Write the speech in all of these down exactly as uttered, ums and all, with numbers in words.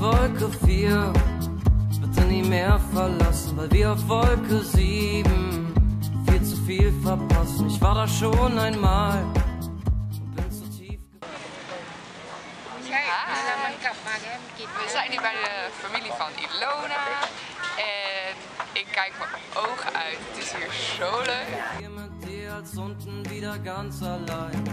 Wolke vier, bitte nie mehr verlassen, weil wir auf Wolke sieben viel zu viel verpassen. Ich war da schon einmal und bin zu tief gefallen. We zijn nu bij de familie van Ilona en ik kijk mijn ogen uit. Het is hier zo leuk. Hier mit dir als unten wieder ganz allein.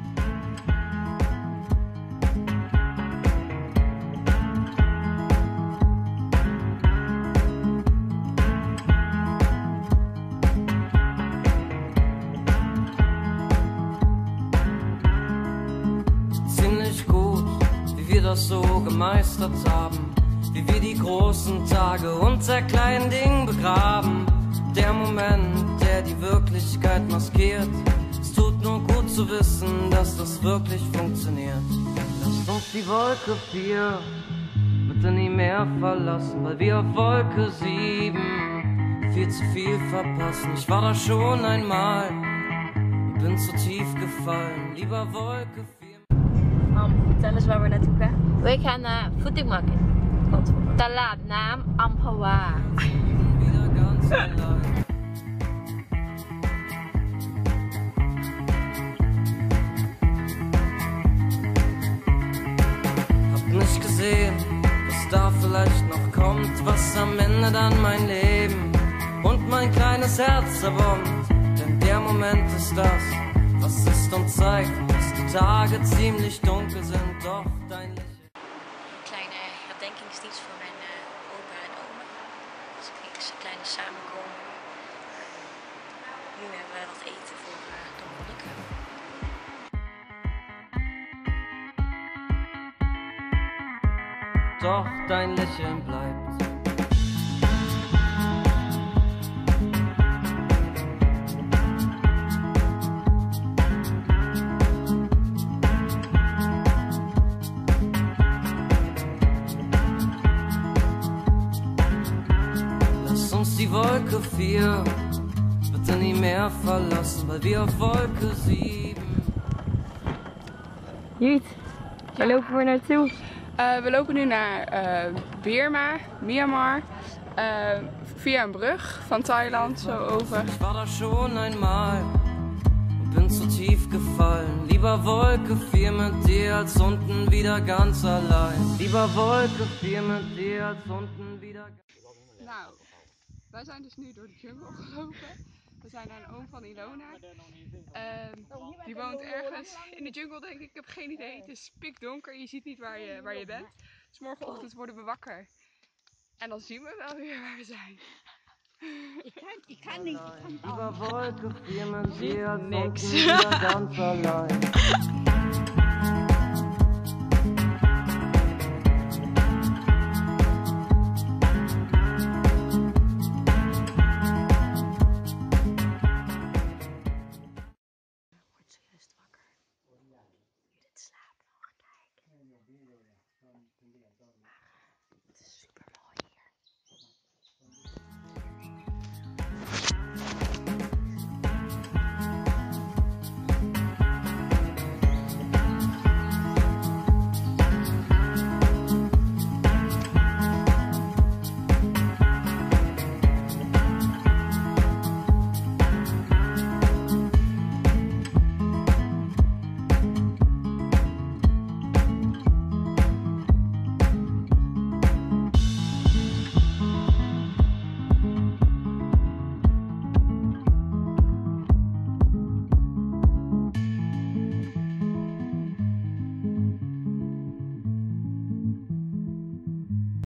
Ziemlich gut, wie wir das so gemeistert haben, wie wir die großen Tage unter kleinen Dingen begraben. Der Moment, der die Wirklichkeit maskiert. Es tut nur gut zu wissen, dass das wirklich funktioniert. Lasst uns die Wolke vier bitte nie mehr verlassen, weil wir auf Wolke sieben viel zu viel verpassen. Ich war da schon einmal und bin zu tief gefallen. Lieber Wolke vier. Am, vertel eens waar we naartoe gaan. We gaan naar Foodie Market. Talat naam Amphawa. Wieder ganz allein. Hab nicht gesehen, was da vielleicht noch kommt, was am Ende dann mein Leben und mein kleines Herz zerbombt. Denn der Moment ist das, was ist und zeigt, dass die Tage ziemlich dunkel sind, doch dein Licht. Kleine herdenkingsdienst voor mijn uh, opa en oma. Dus ik kreeg een kleine samenkoming. Nu hebben we wat eten voor uh, de monniken. Doch dein Lächeln bleibt. Lass uns die Wolke vier bitte nie mehr verlassen, weil wir auf Wolke sieben. Jut, waar lopen we naartoe? Uh, we lopen nu naar uh, Birma, Myanmar, uh, via een brug van Thailand zo over. Ich war da schon einmal und bin zu tief gefallen. Lieber Wolke vier mit dir als unten wieder ganz allein. Lieber Wolke vier mit dir als unten wieder. Nou, wij zijn dus nu door de jungle gelopen. We zijn naar een oom van Ilona. Uh, die woont ergens in de jungle, denk ik. Ik heb geen idee. Het is pikdonker. Je ziet niet waar je, waar je bent. Dus morgenochtend worden we wakker. En dan zien we wel weer waar we zijn. Ik kan, ik kan niet. Ik kan Lieber Wolke vier mit dir als Nix. unten wieder ganz allein. Het is super